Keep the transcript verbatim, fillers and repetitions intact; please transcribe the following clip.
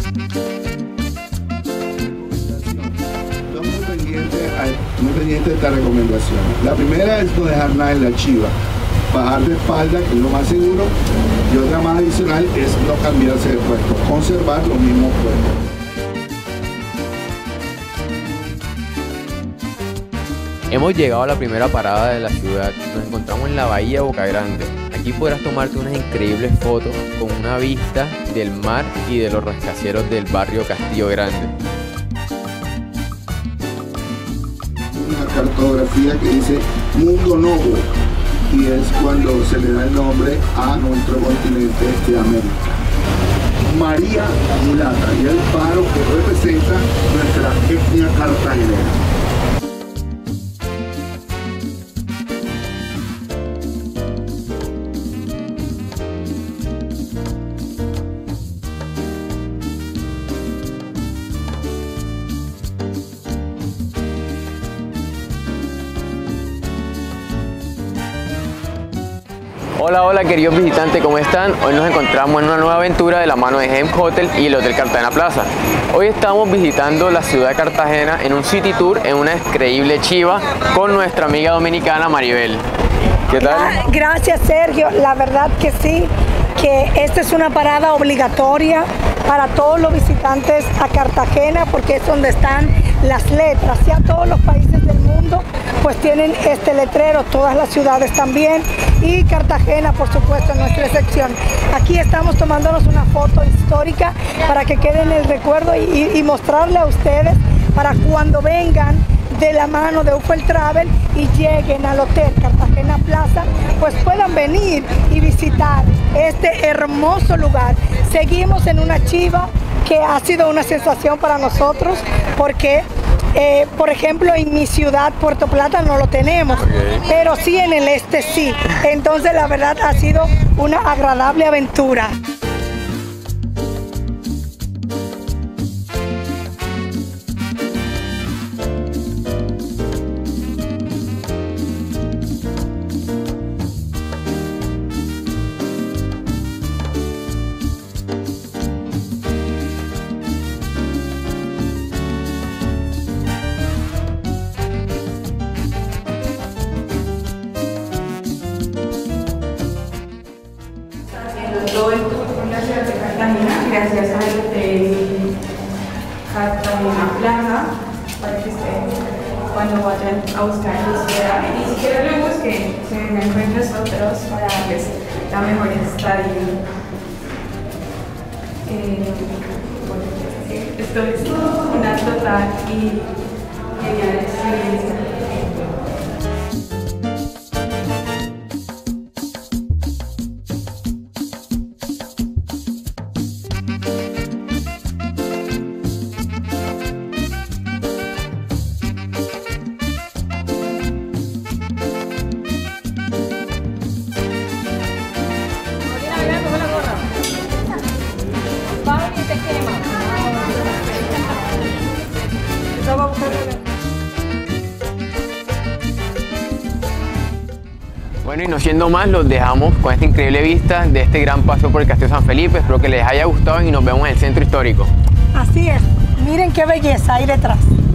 Muy pendiente, muy pendiente de esta recomendación. La primera es no dejar nada en la chiva, bajar de espalda, que es lo más seguro, y otra más adicional es no cambiarse de puesto, conservar los mismos puestos. Hemos llegado a la primera parada de la ciudad. Nos encontramos en la bahía Boca Grande. Aquí podrás tomarte unas increíbles fotos con una vista del mar y de los rascacielos del barrio Castillo Grande. Una cartografía que dice Mundo Novo, y es cuando se le da el nombre a nuestro continente de América. María Mulata, y el faro que representa nuestra etnia cartagenera. Hola, hola queridos visitantes, ¿cómo están? Hoy nos encontramos en una nueva aventura de la mano de Hem Hotel y el Hotel Cartagena Plaza. Hoy estamos visitando la ciudad de Cartagena en un city tour en una increíble chiva con nuestra amiga dominicana Maribel. ¿Qué tal? Gracias, Sergio, la verdad que sí, que esta es una parada obligatoria para todos los visitantes a Cartagena porque es donde están las letras. Ya todos los países del mundo pues tienen este letrero, todas las ciudades también, y Cartagena por supuesto en nuestra sección. Aquí estamos tomándonos una foto histórica para que quede en el recuerdo y, y mostrarle a ustedes para cuando vengan de la mano de Ufel Travel y lleguen al Hotel Cartagena Plaza, pues puedan venir y visitar este hermoso lugar. Seguimos en una chiva que ha sido una sensación para nosotros porque Eh, por ejemplo, en mi ciudad, Puerto Plata, no lo tenemos, okay, pero sí en el este sí. Entonces, la verdad ha sido una agradable aventura. Todo el tour por la ciudad de Cartagena gracias al Hotel Cartagena Plaza, para que ustedes cuando vayan a buscar búsqueda ni siquiera lo busquen, se vengan con nosotros para darles la mejor estadía. Eh, bueno, esto es una total y genial experiencia. Bueno, y no siendo más, los dejamos con esta increíble vista de este gran paseo por el Castillo San Felipe. Espero que les haya gustado y nos vemos en el centro histórico. Así es, miren qué belleza hay detrás.